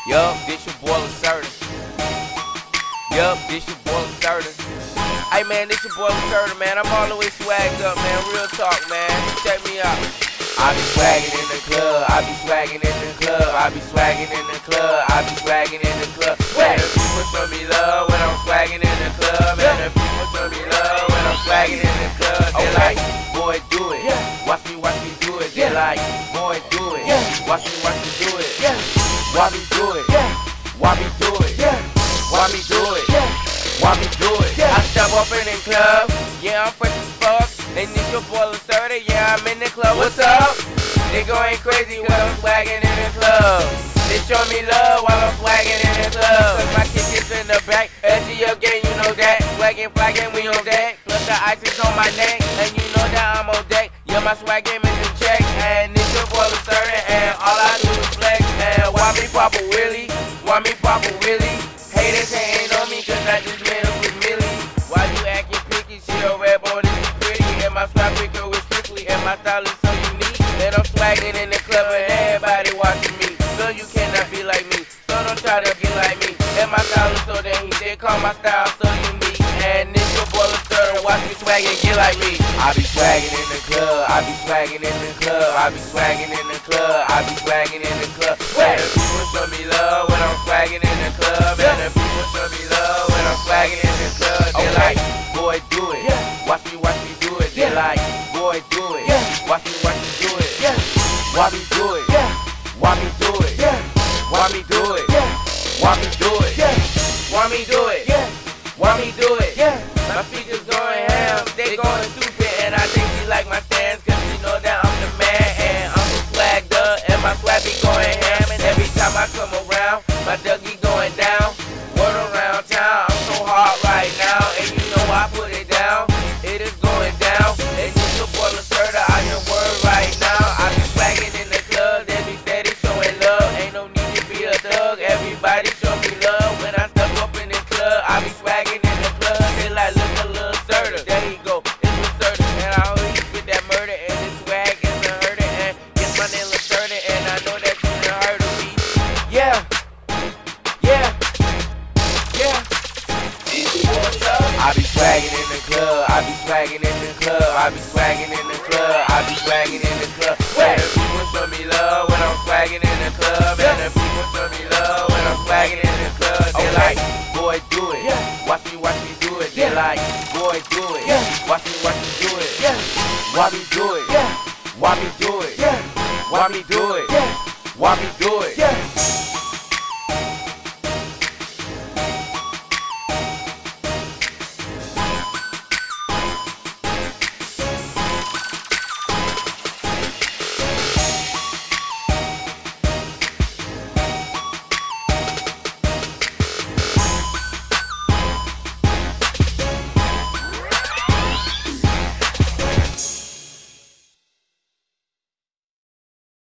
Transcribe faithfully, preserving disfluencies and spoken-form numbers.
Yup, this your boy LilCerta. Yup, this your boy LilCerta. Hey man, this your boy LilCerta, man. I'm all the way swagged up, man. Real talk, man. Check me out. I be swagging in the club. I be swagging in the club. I be swagging in the club. I be swagging in the club. Swag. The people show me love when I'm swagging in the club. And the people show me love when I'm swagging in the club. They like, boy, do it. Watch me, watch me do it. They like, boy, do it. Watch me, watch me do it. Why me do it? Why me do it? Why me do it? Why me do it? I step up in the club, yeah, I'm fresh as fuck. And this your boy LilCerta, yeah, I'm in the club. What's up? They going crazy cause I'm swagging in the club. They show me love while I'm swagging in the club. Cause my kick is in the back, S G up gang, you know that. Swagging, flagging, we on deck. Plus the ice is on my neck, and you know that I'm on deck. Yeah, my swag game is in check. And this your boy LilCerta, and all I do is flex. And why me pop a wheelie? Why me pop a wheelie? Haters hating on me cause I just made up with Millie. Why you acting picky? She a red boy, this is pretty. And my swag quicker with strictly, and my style is so unique. And I'm swagging in the club and everybody watching me. So you cannot be like me, so don't try to get like me. And my style is so damn heat, they call my style so unique. And this your boy LilCerta, watch me swag and get like me. I be swagging in the club, I be swagging in the club, I be swagging in the club, I be swagging in the club. And the people show me love when I'm swagging in the club. And the people show me love when I'm swagging in the club. They like, boy, do it. Watch me, watch me do it. They like, boy, do it. Watch me, watch me do it. Why me do it? Why me do it? Why me do it? Why me do it? Why me do it? Why me do it? My features going ham, they going stupid, and I think she like my stance, cause she know that I'm the man, and I'm so swagged up, and my swag be going ham, and every time I come around, my Dougie going down. Word around town, I'm so hard right now, and you know I put it down. It is going down, and you your boy LilCerta, I hear word right now. I be swagging in the club, they be steady showing love. Ain't no need to be a thug, everybody show me love. When I step up in the club, I be swagging in the club. They like, look at LilCerta, there he go, it's LilCerta. And I always spit that murder, and this swag isn't hurting. And yes, my name LilCerta, and I know that you done heard of me. Yeah, yeah, yeah. I be swagging in the club, I be swagging in the club, I be swagging in the club, I be swagging in the club. And the people show me love when I'm swagging in the club. And the people show me love when I'm swagging in the club. They like, boy, do it. Watch me, watch me do it. They like, boy, do it. Watch me, watch me do it. Why me do it? Why me do it? Why me do it? Why me do it?